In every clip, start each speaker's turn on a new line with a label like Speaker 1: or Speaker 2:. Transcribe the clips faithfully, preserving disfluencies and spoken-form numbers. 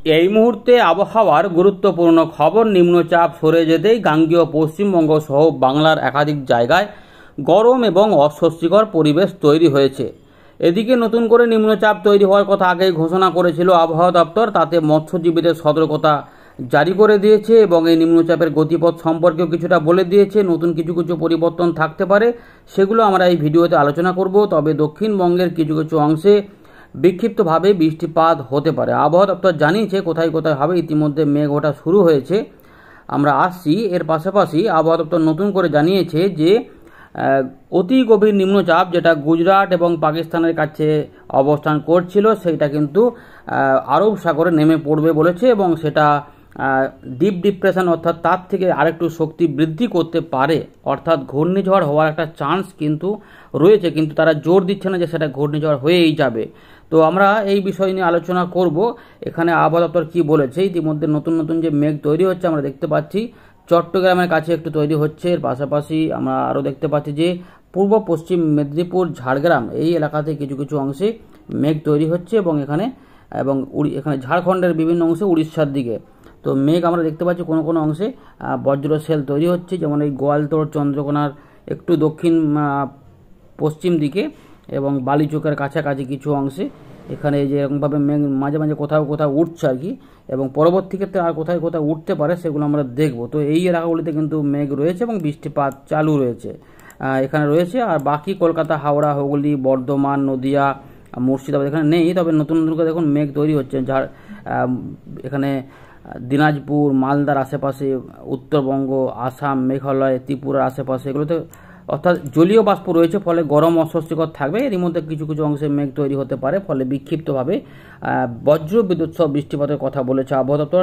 Speaker 1: এই মুহূর্তে আবহাওয়ার গুরুত্বপূর্ণ খবর। নিম্নচাপ সরে যেতেই গাঙ্গেয় পশ্চিমবঙ্গ সহ বাংলার একাধিক জায়গায় গরম এবং অস্বস্তিকর পরিবেশ তৈরি হয়েছে। এদিকে নতুন করে নিম্নচাপ তৈরি হওয়ার কথা আগেই ঘোষণা করেছিল আবহাওয়া দপ্তর। তাতে মৎস্যজীবীদের সতর্কতা জারি করে দিয়েছে এবং এই নিম্নচাপের গতিপথ সম্পর্কেও কিছুটা বলে দিয়েছে। নতুন কিছু কিছু পরিবর্তন থাকতে পারে, সেগুলো আমরা এই ভিডিওতে আলোচনা করব। তবে দক্ষিণবঙ্গের কিছু কিছু অংশে বিক্ষিপ্তভাবে বৃষ্টিপাত হতে পারে। আবহাওয়া দপ্তর জানিয়েছে কোথায় কোথায় হবে। ইতিমধ্যে মেঘ ওঠা শুরু হয়েছে, আমরা আসছি। এর পাশাপাশি আবহাওয়া দপ্তর নতুন করে জানিয়েছে যে অতি গভীর নিম্নচাপ যেটা গুজরাট এবং পাকিস্তানের কাছে অবস্থান করছিল, সেইটা কিন্তু আরব সাগরে নেমে পড়বে বলেছে এবং সেটা ডিপ ডিপ্রেশন অর্থাৎ তার থেকে আরেকটু শক্তি বৃদ্ধি করতে পারে, অর্থাৎ ঘূর্ণিঝড় হওয়ার একটা চান্স কিন্তু রয়েছে, কিন্তু তারা জোর দিচ্ছে না যে সেটা ঘূর্ণিঝড় হয়েই যাবে। তো আমরা এই বিষয় নিয়ে আলোচনা করব। এখানে আবহাওয়া দপ্তর কী বলেছে। ইতিমধ্যে নতুন নতুন যে মেঘ তৈরি হচ্ছে আমরা দেখতে পাচ্ছি, চট্টগ্রামের কাছে একটু তৈরি হচ্ছে। এর পাশাপাশি আমরা আরও দেখতে পাচ্ছি যে পূর্ব পশ্চিম মেদিনীপুর, ঝাড়গ্রাম এই এলাকাতে কিছু কিছু অংশে মেঘ তৈরি হচ্ছে এবং এখানে এবং এখানে ঝাড়খণ্ডের বিভিন্ন অংশে উড়িষ্যার দিকে তো মেঘ আমরা দেখতে পাচ্ছি। কোনো কোনো অংশে বজ্রশেল তৈরি হচ্ছে, যেমন এই গোয়ালতোড়, চন্দ্রকোনার একটু দক্ষিণ পশ্চিম দিকে এবং বালিচকের কাছাকাছি কিছু অংশে এখানে যে এরকমভাবে মেঘ মাঝে মাঝে কোথাও কোথাও উঠছে আর কি, এবং পরবর্তী ক্ষেত্রে আর কোথায় কোথাও উঠতে পারে সেগুলো আমরা দেখব। তো এই এলাকাগুলিতে কিন্তু মেঘ রয়েছে এবং বৃষ্টিপাত চালু রয়েছে এখানে রয়েছে। আর বাকি কলকাতা, হাওড়া, হুগলি, বর্ধমান, নদিয়া, মুর্শিদাবাদ এখানে নেই। তবে নতুন নতুন করে দেখুন মেঘ তৈরি হচ্ছে। যার এখানে দিনাজপুর, মালদার আশেপাশে, উত্তরবঙ্গ, আসাম, মেঘালয়, ত্রিপুরার আশেপাশে এগুলোতে অর্থাৎ জলীয় বাষ্প রয়েছে, ফলে গরম অস্বস্তিকর থাকবে। এরই মধ্যে কিছু কিছু অংশে মেঘ তৈরি হতে পারে, ফলে বিক্ষিপ্তভাবে বজ্র বিদ্যুৎ সহ বৃষ্টিপাতের কথা বলেছে আবহাওয়া দপ্তর।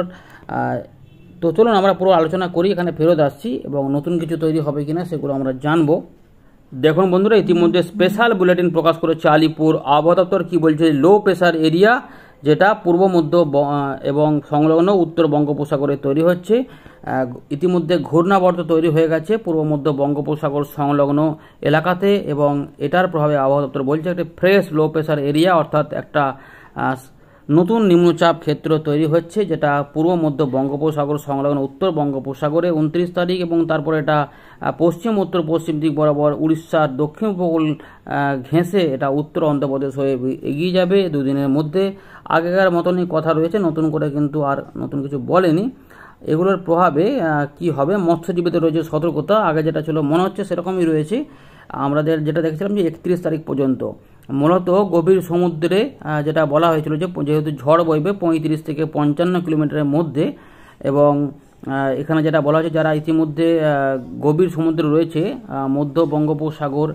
Speaker 1: তো চলুন আমরা পুরো আলোচনা করি, এখানে ফেরত আসছি এবং নতুন কিছু তৈরি হবে কিনা সেগুলো আমরা জানবো। দেখুন বন্ধুরা, ইতিমধ্যে স্পেশাল বুলেটিন প্রকাশ করেছে আলিপুর আবহাওয়া দপ্তর। কী বলছে, লো প্রেসার এরিয়া যেটা পূর্ব মধ্য এবং সংলগ্ন উত্তর বঙ্গোপসাগরে তৈরি হচ্ছে। ইতিমধ্যে ঘূর্ণাবর্ত তৈরি হয়ে গেছে পূর্ব মধ্য বঙ্গোপসাগর সংলগ্ন এলাকাতে এবং এটার প্রভাবে আবহাওয়া দপ্তর বলছে একটা ফ্রেশ লো প্রেসার এরিয়া, অর্থাৎ একটা নতুন নিম্নচাপ ক্ষেত্র তৈরি হচ্ছে, যেটা পূর্ব মধ্য বঙ্গোপসাগর সংলগ্ন উত্তর বঙ্গোপসাগরে উনত্রিশ তারিখ এবং তারপরে এটা পশ্চিম উত্তর পশ্চিম দিক বরাবর উড়িষ্যার দক্ষিণ উপকূল ঘেঁষে এটা উত্তর অন্ধ্রপ্রদেশ হয়ে এগিয়ে যাবে দুদিনের মধ্যে। আগেকার মতনই কথা রয়েছে, নতুন করে কিন্তু আর নতুন কিছু বলেনি। এগুলোর প্রভাবে কি হবে, মৎস্যজীবীদের রয়েছে সতর্কতা। আগে যেটা ছিল মনে হচ্ছে সেরকমই রয়েছে। আমাদের যেটা দেখছিলাম যে একত্রিশ তারিখ পর্যন্ত মূলত গভীর সমুদ্রে যেটা বলা হয়েছিল যে যেহেতু ঝড় বইবে পঁয়ত্রিশ থেকে পঞ্চান্ন কিলোমিটারের মধ্যে, এবং এখানে যেটা বলা হয়েছে যারা ইতিমধ্যে গভীর সমুদ্রে রয়েছে মধ্য বঙ্গোপসাগর,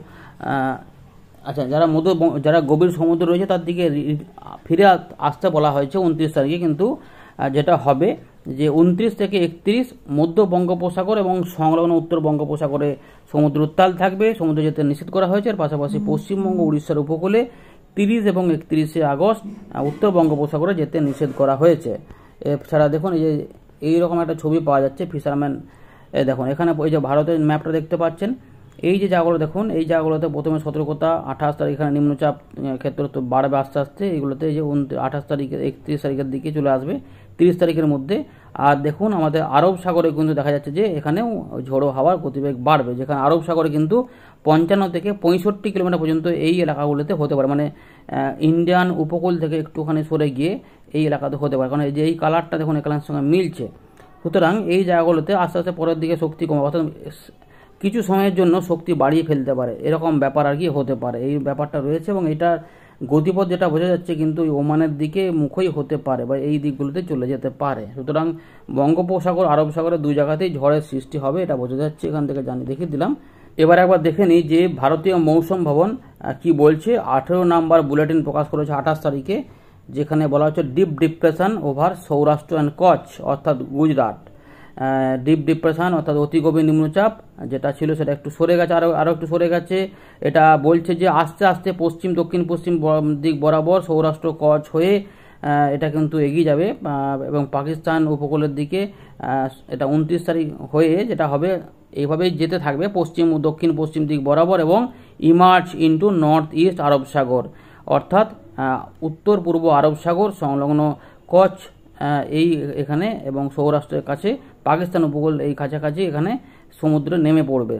Speaker 1: আচ্ছা যারা মধ্য যারা গভীর সমুদ্রে রয়েছে তার দিকে ফিরে আসতে বলা হয়েছে উনত্রিশ তারিখে। কিন্তু যেটা হবে যে উনত্রিশ থেকে একত্রিশ মধ্য বঙ্গোপসাগর এবং সংলগ্ন উত্তর বঙ্গোপসাগরে সমুদ্র উত্তাল থাকবে, সমুদ্রে যেতে নিষেধ করা হয়েছে। এর পাশাপাশি পশ্চিমবঙ্গ, উড়িষ্যার উপকূলে তিরিশ এবং একত্রিশে আগস্ট উত্তর বঙ্গোপসাগরে যেতে নিষেধ করা হয়েছে। এছাড়া দেখুন এই যে এইরকম একটা ছবি পাওয়া যাচ্ছে ফিশারম্যান, এই দেখুন এখানে এই যে ভারতের ম্যাপটা দেখতে পাচ্ছেন, এই যে জায়গাগুলো দেখুন, এই জায়গাগুলোতে প্রথমে সতর্কতা আঠাশ তারিখ এখানে নিম্নচাপ ক্ষেত্র তো বাড়বে আস্তে আস্তে। এগুলোতে এই যে আঠাশ তারিখে একত্রিশ তারিখের দিকে চলে আসবে তিরিশ তারিখের মধ্যে। আর দেখুন আমাদের আরব সাগরে কিন্তু দেখা যাচ্ছে যে এখানেও ঝোড়ো হাওয়ার গতিবেগ বাড়বে, যেখানে আরব সাগরে কিন্তু পঞ্চান্ন থেকে পঁয়ষট্টি কিলোমিটার পর্যন্ত এই এলাকাগুলোতে হতে পারে, মানে ইন্ডিয়ান উপকূল থেকে একটুখানি সরে গিয়ে এই এলাকাতে হতে পারে। কারণ এই যে এই কালারটা দেখুন এই কালারের সঙ্গে মিলছে। সুতরাং এই জায়গাগুলোতে আস্তে আস্তে পরের দিকে শক্তি কমে, অর্থাৎ কিছু সময়ের জন্য শক্তি বাড়িয়ে ফেলতে পারে, এরকম ব্যাপার আর কি হতে পারে। এই ব্যাপারটা রয়েছে এবং এটার গতিপথ যেটা বোঝা যাচ্ছে কিন্তু ওমানের দিকে মুখই হতে পারে বা এই দিকগুলোতে চলে যেতে পারে। সুতরাং বঙ্গোপসাগর, আরব সাগরের দুই জায়গাতেই ঝড়ের সৃষ্টি হবে, এটা বোঝা যাচ্ছে। এখান থেকে জানিয়ে দেখিয়ে দিলাম। এবার একবার দেখে নিই যে ভারতীয় মৌসুম ভবন কি বলছে। আঠেরো নাম্বার বুলেটিন প্রকাশ করেছে আঠাশ তারিখে, যেখানে বলা হচ্ছে deep depression over Saurashtra and Kutch, অর্থাৎ গুজরাট। ডিপ ডিপ্রেশন অর্থাৎ অতি গভীর নিম্নচাপ যেটা ছিল সেটা একটু সরে গেছে, আরও আরও একটু সরে গেছে। এটা বলছে যে আস্তে আস্তে পশ্চিম দক্ষিণ পশ্চিম দিক বরাবর সৌরাষ্ট্র কচ্ছ হয়ে এটা কিন্তু এগিয়ে যাবে এবং পাকিস্তান উপকূলের দিকে এটা উনত্রিশ তারিখ হয়ে যেটা হবে এইভাবেই যেতে থাকবে পশ্চিম ও দক্ষিণ পশ্চিম দিক বরাবর এবং ইমার্জ ইন্টু নর্থ ইস্ট আরব সাগর, অর্থাৎ উত্তর পূর্ব আরব সাগর সংলগ্ন কচ্ছ এই এখানে এবং সৌরাষ্ট্রের কাছে পাকিস্তান উপকূল এই কাছাকাছি এখানে সমুদ্রে নেমে পড়বে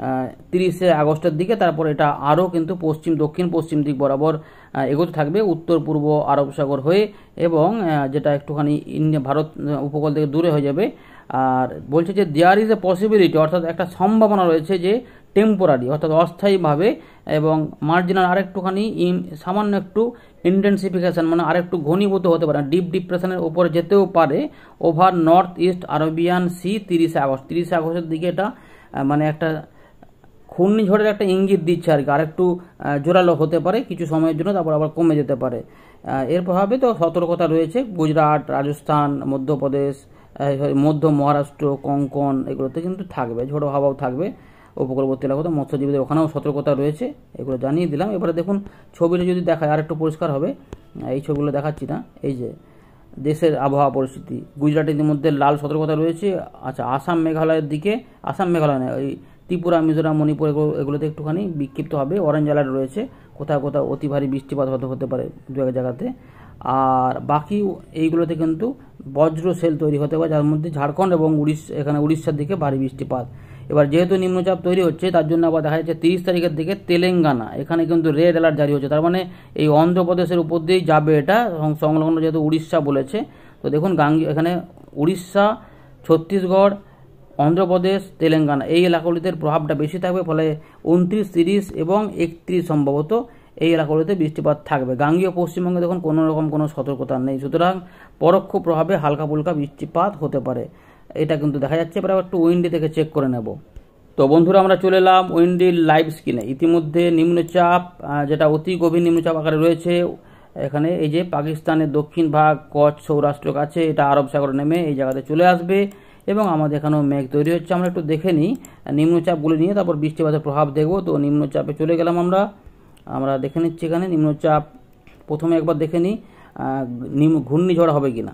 Speaker 1: তিরিশে আগস্টের দিকে। তারপর এটা আরও কিন্তু পশ্চিম দক্ষিণ পশ্চিম দিক বরাবর এগোতে থাকবে উত্তর পূর্ব আরব সাগর হয়ে, এবং যেটা একটুখানি ইন্ডিয়া ভারত উপকূল থেকে দূরে হয়ে যাবে। আর বলছে যে দেয়ার ইজ এ পসিবিলিটি, অর্থাৎ একটা সম্ভাবনা রয়েছে যে টেম্পোরারি অর্থাৎ অস্থায়ীভাবে এবং মার্জিনাল আরেকটুখানি সামান্য একটু ইন্টেন্সিফিকেশন মানে আরেকটু ঘনীভূত হতে পারে, ডিপ ডিপ্রেশনের উপরে যেতেও পারে over north east Arabian sea তিরিশে আগস্ট। তিরিশে আগস্টের দিকে এটা মানে একটা ঘূর্ণিঝড়ের একটা ইঙ্গিত দিচ্ছে আর কি, আরেকটু জোরালো হতে পারে কিছু সময়ের জন্য, তারপর আবার কমে যেতে পারে। এর প্রভাবে তো সতর্কতা রয়েছে গুজরাট, রাজস্থান, মধ্যপ্রদেশ, মধ্য মহারাষ্ট্র, কোঙ্কণ এগুলোতে কিন্তু থাকবে, ঝোড়ো হাওয়াও থাকবে। উপকূলবর্তী এলাকাতে মৎস্যজীবীদের ওখানেও সতর্কতা রয়েছে, এগুলো জানিয়ে দিলাম। এবারে দেখুন ছবিটা যদি দেখায় আর একটু পরিষ্কার হবে, এই ছবিগুলো দেখাচ্ছি না। এই যে দেশের আবহাওয়া পরিস্থিতি, গুজরাটের মধ্যে লাল সতর্কতা রয়েছে। আচ্ছা, আসাম মেঘালয়ের দিকে, আসাম মেঘালয় নয়, ওই ত্রিপুরা, মিজোরাম, মণিপুর এগুলোতে একটুখানি বিক্ষিপ্ত হবে, অরেঞ্জ অ্যালার্ট রয়েছে, কোথাও কোথাও অতি ভারী বৃষ্টিপাত হতে হতে পারে দু এক জায়গাতে। আর বাকি এইগুলোতে কিন্তু বজ্র সেল তৈরি হতে পারে, যার মধ্যে ঝাড়খণ্ড এবং উড়িষ্যা, এখানে উড়িষ্যার দিকে ভারী বৃষ্টিপাত। এবার যেহেতু নিম্নচাপ তৈরি হচ্ছে তার জন্য আবার দেখা যাচ্ছে তিরিশ তারিখের দিকে তেলেঙ্গানা এখানে কিন্তু রেড অ্যালার্ট জারি হচ্ছে, তার মানে এই অন্ধ্রপ্রদেশের উপর দিয়েই যাবে এটা, সংলগ্ন যেহেতু উড়িষ্যা বলেছে। তো দেখুন গাঙ্গি এখানে উড়িষ্যা, ছত্তিশগড়, অন্ধ্রপ্রদেশ, তেলেঙ্গানা এই এলাকাগুলিতে প্রভাবটা বেশি থাকবে, ফলে উনত্রিশ, তিরিশ এবং একত্রিশ সম্ভবত এই এলাকাগুলিতে বৃষ্টিপাত থাকবে। গাঙ্গীয় পশ্চিমবঙ্গে দেখুন কোনো রকম কোনো সতর্কতা নেই, সুতরাং পরোক্ষ প্রভাবে হালকা ফুলকা বৃষ্টিপাত হতে পারে, এটা কিন্তু দেখা যাচ্ছে। এবার একটু উইন্ডি থেকে চেক করে নেব। তো বন্ধুরা আমরা চলে এলাম উইন্ডির লাইভ স্ক্রিনে। ইতিমধ্যে নিম্নচাপ যেটা অতি গভীর নিম্নচাপ আকারে রয়েছে এখানে, এই যে পাকিস্তানের দক্ষিণ ভাগ কচ্ছ সৌরাষ্ট্র কাছে, এটা আরব সাগরে নেমে এই জায়গাতে চলে আসবে এবং আমাদের এখানেও মেঘ তৈরি হচ্ছে। আমরা একটু দেখে নিই নিম্নচাপগুলি নিয়ে, তারপর বৃষ্টিপাতের প্রভাব দেখব। তো নিম্নচাপে চলে গেলাম আমরা, আমরা দেখে নিচ্ছি এখানে নিম্নচাপ। প্রথমে একবার দেখে নিই নিম্ন ঘূর্ণিঝড় হবে কিনা।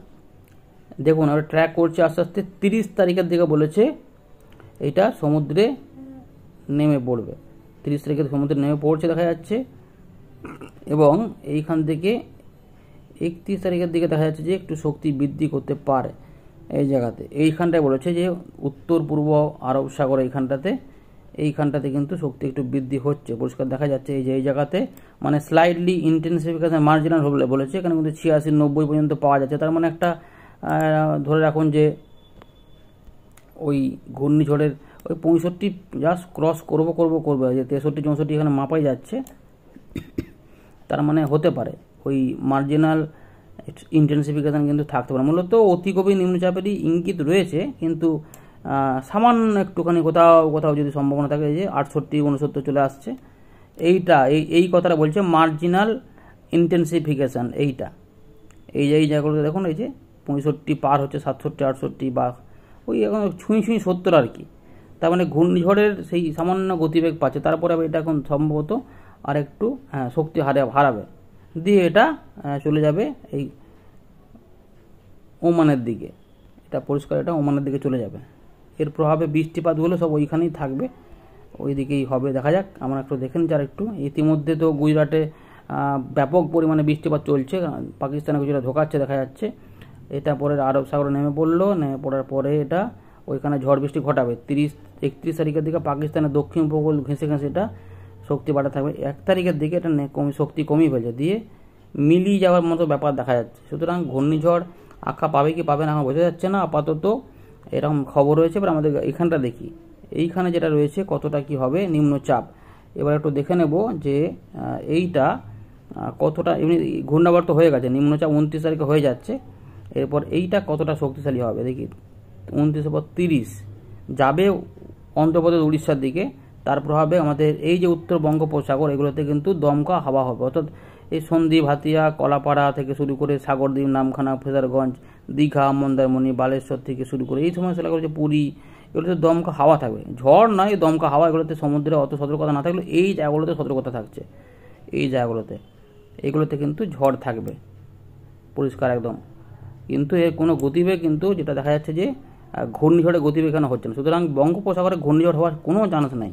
Speaker 1: দেখুন আমরা ট্র্যাক করছি আস্তে আস্তে, তিরিশ তারিখের দিকে বলেছে এটা সমুদ্রে নেমে পড়বে, তিরিশ তারিখে সমুদ্রে নেমে পড়ছে দেখা যাচ্ছে, এবং এইখান থেকে একত্রিশ তারিখের দিকে দেখা যাচ্ছে যে একটু শক্তি বৃদ্ধি করতে পারে। এই জায়গাতে এইখানটায় বলেছে যে উত্তর পূর্ব আরব সাগর এইখানটাতে এইখানটাতে কিন্তু শক্তি একটু বৃদ্ধি হচ্ছে, পরিষ্কার দেখা যাচ্ছে। এই যে এই জায়গাতে মানে স্লাইডলি ইন্টেন্সিফিকেশন মার্জিনাল হবে বলেছে, এখানে কিন্তু ছিয়াশি নব্বই পর্যন্ত পাওয়া যাচ্ছে, তার মানে একটা ধরে রাখুন যে ওই ঘূর্ণিঝড়ের ওই পঁয়ষট্টি জাস্ট ক্রস করবো করবো করবে, যে তেষট্টি চৌষট্টি এখানে মাপাই যাচ্ছে, তার মানে হতে পারে ওই মার্জিনাল ইন্টেন্সিফিকেশন কিন্তু থাকতে পারে। মূলত অতি গভীর নিম্নচাপেরই ইঙ্গিত রয়েছে, কিন্তু সামান্য একটুখানি কোথাও কোথাও যদি সম্ভাবনা থাকে যে আটষট্টি উনসত্তর চলে আসছে, এইটা এই এই কথাটা বলছে মার্জিনাল ইন্টেন্সিফিকেশান। এইটা এই যে এই জায়গাগুলোতে দেখুন এই যে পঁয়ষট্টি পার হচ্ছে, সাতষট্টি আটষট্টি বা ওই এখন ছুঁই ছুঁই সত্তর আর কি, তার মানে ঘূর্ণিঝড়ের সেই সামান্য গতিবেগ পাচ্ছে। তারপরে এটা এখন সম্ভবত আর একটু হ্যাঁ শক্তি হারে হারাবে, দিয়ে এটা চলে যাবে এই ওমানের দিকে, এটা পরিষ্কার এটা ওমানের দিকে চলে যাবে। এর প্রভাবে বৃষ্টিপাতগুলো সব ওইখানেই থাকবে, ওই দিকেই হবে, দেখা যাক। আমরা একটু দেখে নিচ্ছি আর একটু। ইতিমধ্যে তো গুজরাটে ব্যাপক পরিমাণে বৃষ্টিপাত চলছে, পাকিস্তানে কিছুটা ঢোকাচ্ছে দেখা যাচ্ছে। এটা পরে আরব সাগরে নেমে পড়লো, নেমে পড়ার পরে এটা ওইখানে ঝড় বৃষ্টি ঘটাবে। তিরিশ একত্রিশ তারিখের দিকে পাকিস্তানের দক্ষিণ উপকূল ঘেঁষে ঘেঁষে এটা শক্তি বাড়া থাকবে। এক তারিখের দিকে এটা কমি শক্তি কমিয়ে ফেলছে, দিয়ে মিলিয়ে যাওয়ার মতো ব্যাপার দেখা যাচ্ছে। সুতরাং ঘূর্ণিঝড় আঁকা পাবে কি পাবে না এখন বোঝা যাচ্ছে না, আপাতত এরকম খবর রয়েছে। এবার আমাদের এইখানটা দেখি, এইখানে যেটা রয়েছে কতটা কি হবে নিম্নচাপ। এবার একটু দেখে নেব যে এইটা কতটা, এমনি ঘূর্ণাবর্ত হয়ে গেছে, নিম্নচাপ উনত্রিশ তারিখে হয়ে যাচ্ছে, এরপর এইটা কতটা শক্তিশালী হবে দেখি। উনত্রিশের পর তিরিশ যাবে অন্ধ্রপ্রদেশ উড়িষ্যার দিকে, তার প্রভাবে আমাদের এই যে উত্তর বঙ্গোপসাগর এগুলোতে কিন্তু দমকা হাওয়া হবে, অর্থাৎ এই সন্দ্বীপ, হাতিয়া, কলাপাড়া থেকে শুরু করে সাগরদ্বীপ, নামখানা, ফেজারগঞ্জ, দীঘা, মন্দারমণি, বালেশ্বর থেকে শুরু করে এই সমস্ত এলাকা হচ্ছে পুরী, এগুলোতে দমকা হাওয়া থাকবে। ঝড় নয়, দমকা হাওয়া। এগুলোতে সমুদ্রে অত সতর্কতা না থাকলেও এই জায়গাগুলোতে সতর্কতা থাকছে, এই জায়গাগুলোতে এগুলোতে কিন্তু ঝড় থাকবে পরিষ্কার একদম। কিন্তু এর কোনো গতিবেগ কিন্তু যেটা দেখা যাচ্ছে যে ঘূর্ণিঝড়ের গতিবেগ এখানে হচ্ছে না, সুতরাং বঙ্গোপসাগরে ঘূর্ণিঝড় হওয়ার কোনো চান্স নাই।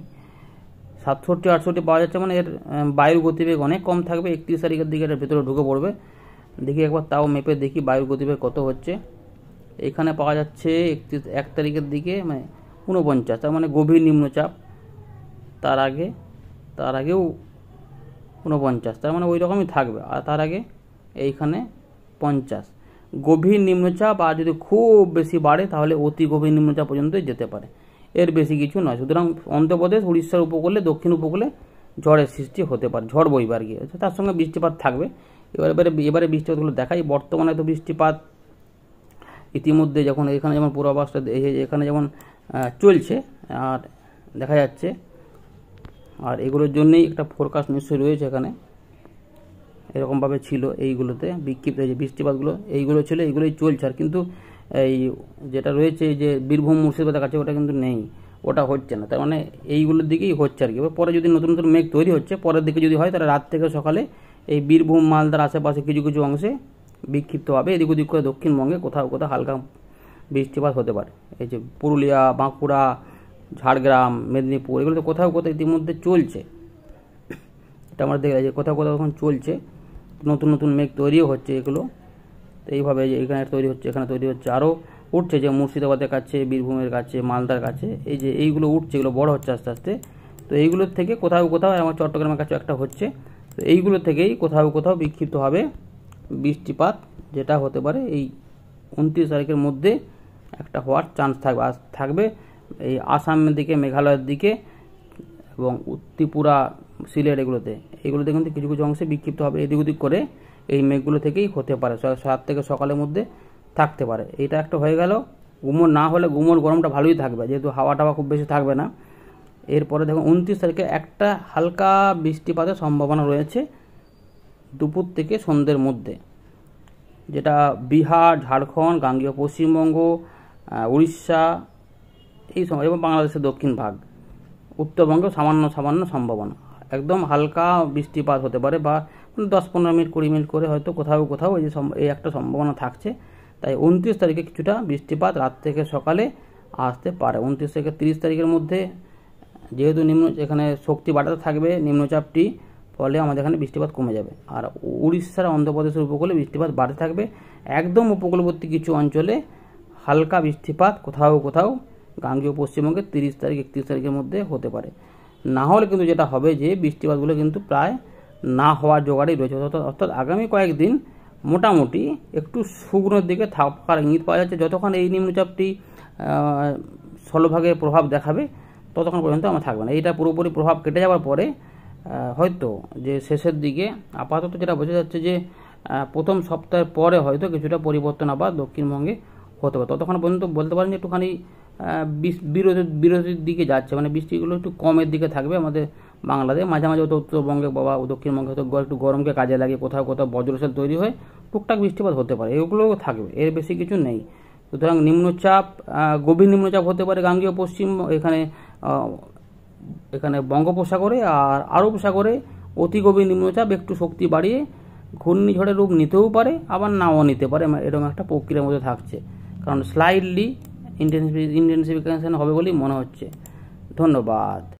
Speaker 1: সাতষট্টি আটষট্টি পাওয়া যাচ্ছে, মানে এর বায়ুর গতিবেগ অনেক কম থাকবে। একত্রিশ তারিখের দিকে এটার ভেতরে ঢুকে পড়বে, দেখি একবার তাও মেপে দেখি বায়ুর গতিবেগ কত হচ্ছে। এখানে পাওয়া যাচ্ছে একত্রিশ এক তারিখের দিকে মানে ঊনপঞ্চাশ, তার মানে গভীর নিম্নচাপ। তার আগে তার আগেও ঊনপঞ্চাশ, তার মানে ওই রকমই থাকবে। আর তার আগে এইখানে পঞ্চাশ। গভীর নিম্নচাপ আর যদি খুব বেশি বাড়ে তাহলে অতি গভীর নিম্নচাপ পর্যন্ত যেতে পারে, এর বেশি কিছু নয়। সুতরাং অন্ধ্রপ্রদেশ উড়িষ্যার উপকূলে দক্ষিণ উপকূলে ঝড়ের সৃষ্টি হতে পারে, ঝড় বইবার গিয়ে তার সঙ্গে বৃষ্টিপাত থাকবে। এবারে এবারে এবারে বৃষ্টিপাতগুলো দেখাই। বর্তমানে তো বৃষ্টিপাত ইতিমধ্যে যখন এখানে যেমন পূর্বাভাসটা এখানে যেমন চলছে আর দেখা যাচ্ছে, আর এগুলোর জন্যই একটা ফোরকাস্ট নিশ্চয়ই রয়েছে এখানে, এরকমভাবে ছিল এইগুলোতে বিক্ষিপ্ত যে বৃষ্টিপাতগুলো এইগুলো ছিল, এইগুলোই চলছে। আর কিন্তু এই যেটা রয়েছে যে বীরভূম মুর্শিদাবাদের কাছে ওটা কিন্তু নেই, ওটা হচ্ছে না, তার মানে এইগুলোর দিকেই হচ্ছে আর কি। পরে যদি নতুন নতুন মেঘ তৈরি হচ্ছে পরের দিকে যদি হয় তাহলে রাত থেকে সকালে এই বীরভূম মালদার আশেপাশে কিছু কিছু অংশে বিক্ষিপ্তভাবে এদিক ওদিক করে দক্ষিণবঙ্গে কোথাও কোথাও হালকা বৃষ্টিপাত হতে পারে। এই যে পুরুলিয়া, বাঁকুড়া, ঝাড়গ্রাম, মেদিনীপুর এগুলো তো কোথাও কোথাও ইতিমধ্যে চলছে, এটা আমরা দেখি যে কোথাও কোথাও এখন চলছে, নতুন নতুন মেঘ তৈরিও হচ্ছে এগুলো। তো এইভাবে যে এখানে তৈরি হচ্ছে, এখানে তৈরি হচ্ছে, আরও উঠছে যে মুর্শিদাবাদের কাছে, বীরভূমের কাছে, মালদার কাছে, এই যে এইগুলো উঠছে, এগুলো বড় হচ্ছে আস্তে আস্তে। তো এইগুলোর থেকে কোথাও কোথাও আমার চট্টগ্রামের কাছে একটা হচ্ছে, তো এইগুলো থেকেই কোথাও কোথাও বিক্ষিপ্তভাবে বৃষ্টিপাত যেটা হতে পারে এই উনত্রিশ তারিখের মধ্যে একটা হওয়ার চান্স থাকবে। আজ থাকবে এই আসামের দিকে, মেঘালয়ের দিকে এবং ত্রিপুরা, সিলেট এগুলোতে এগুলোতে কিন্তু কিছু কিছু অংশে বিক্ষিপ্ত হবে এদিক ওদিক করে, এই মেঘগুলো থেকেই হতে পারে, সাত থেকে সকালের মধ্যে থাকতে পারে। এইটা একটা হয়ে গেল। গুমোর না হলে গুমোর গরমটা ভালোই থাকবে, যেহেতু হাওয়া টাওয়া খুব বেশি থাকবে না। এরপরে দেখুন উনত্রিশ তারিখে একটা হালকা বৃষ্টিপাতের সম্ভাবনা রয়েছে দুপুর থেকে সন্ধ্যের মধ্যে, যেটা বিহার, ঝাড়খণ্ড, গাঙ্গেয় পশ্চিমবঙ্গ, উড়িষ্যা এই সময় এবং বাংলাদেশের দক্ষিণ ভাগ, উত্তরবঙ্গে সামান্য সামান্য সম্ভাবনা, একদম হালকা বৃষ্টিপাত হতে পারে, বা দশ পনেরো মিনিট কুড়ি মিনিট করে হয়তো কোথাও কোথাও এই যে এই একটা সম্ভাবনা থাকছে। তাই উনত্রিশ তারিখে কিছুটা বৃষ্টিপাত রাত থেকে সকালে আসতে পারে। উনত্রিশ থেকে তিরিশ তারিখের মধ্যে যেহেতু নিম্ন এখানে শক্তি বাড়াতে থাকবে নিম্নচাপটি, ফলে আমাদের এখানে বৃষ্টিপাত কমে যাবে। আর উড়িষ্যার, অন্ধ্রপ্রদেশের উপকূলে বৃষ্টিপাত বাড়তে থাকবে। একদম উপকূলবর্তী কিছু অঞ্চলে হালকা বৃষ্টিপাত কোথাও কোথাও গাঙ্গেয় পশ্চিমবঙ্গে তিরিশ তারিখ একত্রিশ তারিখের মধ্যে হতে পারে। না হলে কিন্তু যেটা হবে যে বৃষ্টিপাতগুলো কিন্তু প্রায় না হওয়ার জোগাড়েই রয়েছে, অর্থাৎ আগামী কয়েকদিন মোটামুটি একটু শুকনোর দিকে থাকার ইঙ্গিত পাওয়া যাচ্ছে। যতক্ষণ এই নিম্নচাপটি স্থলভাগে প্রভাব দেখাবে ততক্ষণ পর্যন্ত আমার থাকবে না। এইটা পুরোপুরি প্রভাব কেটে যাওয়ার পরে হয়তো যে শেষের দিকে আপাতত যেটা বোঝা যাচ্ছে যে প্রথম সপ্তাহের পরে হয়তো কিছুটা পরিবর্তন আবার দক্ষিণবঙ্গে হতে পারে। ততক্ষণ পর্যন্ত বলতে পারেন যে একটুখানি বিরোধী বিরোধীর দিকে যাচ্ছে, মানে বৃষ্টিগুলো একটু কমের দিকে থাকবে আমাদের বাংলাদেশ। মাঝে মাঝে হয়তো উত্তরবঙ্গে বা দক্ষিণবঙ্গে হয়তো একটু গরমকে কাজে লাগিয়ে কোথাও কোথাও বজ্রসেল তৈরি হয়, টুকটাক বৃষ্টিপাত হতে পারে, এগুলোও থাকবে, এর বেশি কিছু নেই। সুতরাং নিম্নচাপ, গভীর নিম্নচাপ হতে পারে গাঙ্গেয় পশ্চিম এখানে এখানে বঙ্গোপসাগরে, আর আরব সাগরে অতি গভীর নিম্নচাপ একটু শক্তি বাড়িয়ে ঘূর্ণিঝড়ের রূপ নিতেও পারে, আবার নাও নিতে পারে, এরকম একটা প্রক্রিয়ার মধ্যে থাকছে। কারণ স্লাইডলি ইন্টেন্সিফিকেশন হবে বলেই মনে হচ্ছে। ধন্যবাদ।